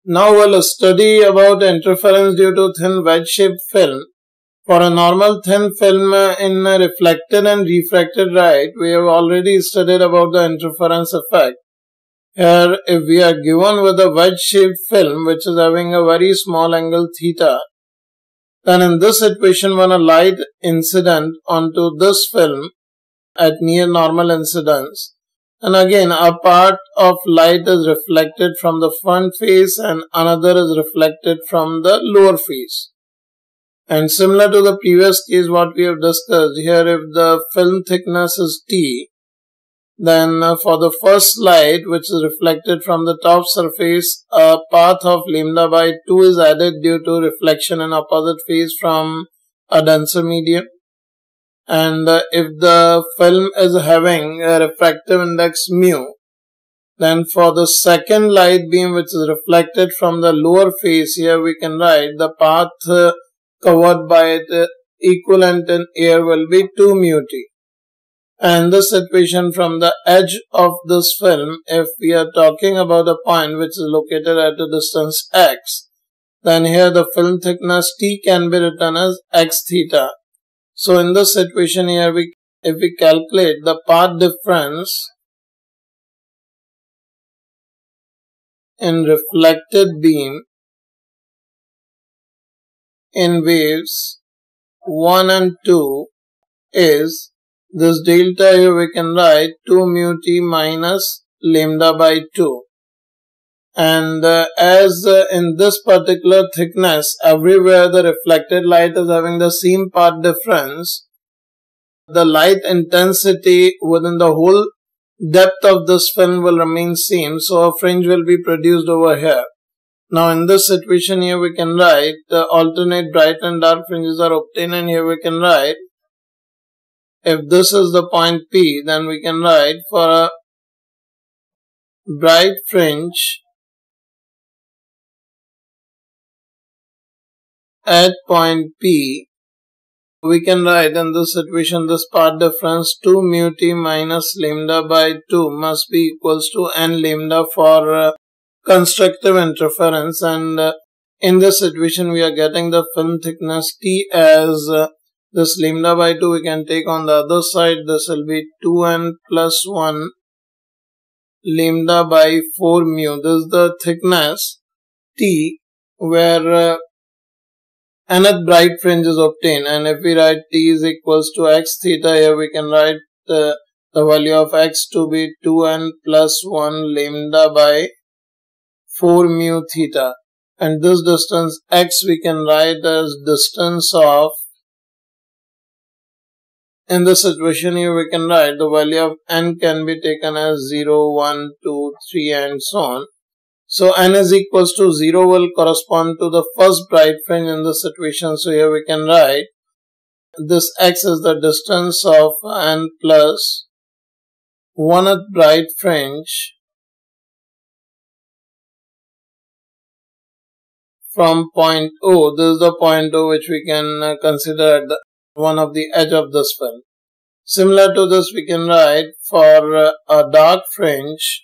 Now we'll study about interference due to thin wedge-shaped film. For a normal thin film in reflected and refracted light, we have already studied about the interference effect. Here, if we are given with a wedge-shaped film which is having a very small angle theta, then in this situation when a light incident onto this film at near normal incidence, and again a part of light is reflected from the front face and another is reflected from the lower face. And similar to the previous case what we have discussed, here if the film thickness is T, then for the first light which is reflected from the top surface, a path of lambda by 2 is added due to reflection in opposite phase from a denser medium. And if the film is having a refractive index mu, then for the second light beam which is reflected from the lower face, here we can write the path covered by the equivalent in air will be 2 mu t. And this situation from the edge of this film, if we are talking about a point which is located at a distance x, then here the film thickness T can be written as x theta. So in this situation here, if we calculate the path difference in reflected beam in waves 1 and 2 is this delta. Here we can write 2 mu t minus lambda by 2. And as in this particular thickness, everywhere the reflected light is having the same path difference, the light intensity within the whole depth of this film will remain same. So a fringe will be produced over here. Now in this situation here we can write the alternate bright and dark fringes are obtained, and here we can write if this is the point P, then we can write for a bright fringe at point P, we can write in this situation this path difference 2 mu t minus lambda by 2 must be equals to n lambda for constructive interference. And in this situation we are getting the film thickness T as this lambda by 2 we can take on the other side. This will be 2n plus 1 lambda by 4 mu. This is the thickness T where nth bright fringe is obtained. And if we write T is equals to x theta, here we can write the value of x to be 2n plus 1 lambda by 4 mu theta. And this distance x we can write as distance of, in this situation here we can write the value of n can be taken as 0, 1, 2, 3 and so on. So n is equals to 0 will correspond to the first bright fringe in this situation. So here we can write this x is the distance of n plus 1th bright fringe from point O. This is the point O which we can consider at the one of the edge of this film. Similar to this we can write for a dark fringe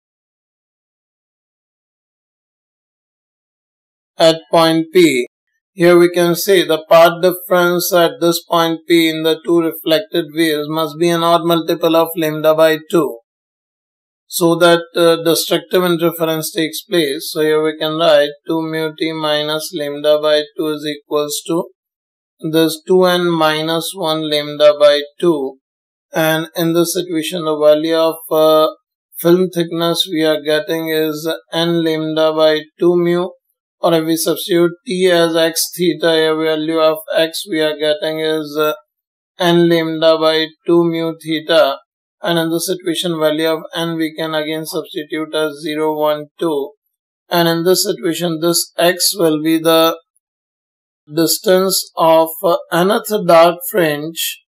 at point P. Here we can say the path difference at this point P in the two reflected waves must be an odd multiple of lambda by 2, so that destructive interference takes place. So here we can write 2 mu t minus lambda by 2 is equals to this 2n minus 1 lambda by 2. And in this situation the value of film thickness we are getting is n lambda by 2 mu. Or if we substitute T as x theta, a value of x we are getting is n lambda by 2 mu theta. And in this situation value of n we can again substitute as 0, 1, 2. And in this situation this x will be the distance of nth dark fringe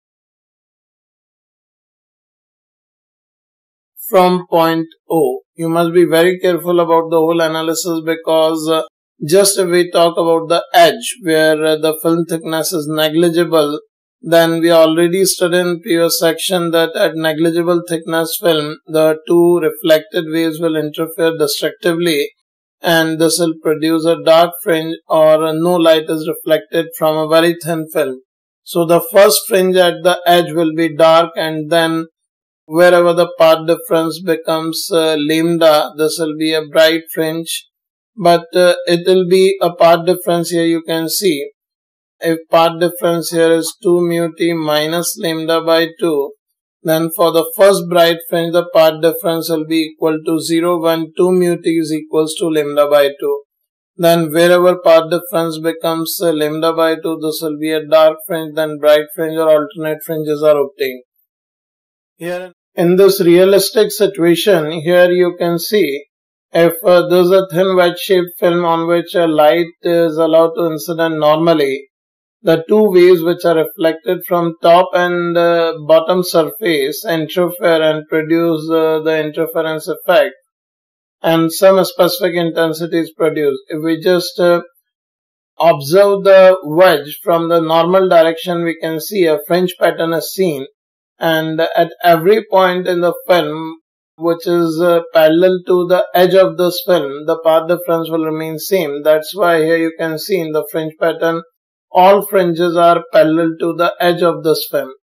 from point O. You must be very careful about the whole analysis, because just if we talk about the edge where the film thickness is negligible, then we already studied in previous section that at negligible thickness film, the two reflected waves will interfere destructively. and this will produce a dark fringe, or no light is reflected from a very thin film. So the first fringe at the edge will be dark, and then wherever the path difference becomes lambda, this will be a bright fringe. But it will be a path difference here. You can see if path difference here is 2 mu t minus lambda by 2, then for the first bright fringe the path difference will be equal to 0 when 2 mu t is equals to lambda by 2. Then wherever path difference becomes lambda by 2, this will be a dark fringe, then bright fringe or alternate fringes are obtained. Here in this realistic situation, here you can see if there is a thin wedge-shaped film on which a light is allowed to incident normally, the two waves which are reflected from top and bottom surface interfere and produce the interference effect, and some specific intensity is produced. If we just observe the wedge from the normal direction, we can see a fringe pattern is seen, and at every point in the film which is parallel to the edge of this film, the path difference will remain same. That's why here you can see in the fringe pattern all fringes are parallel to the edge of this film.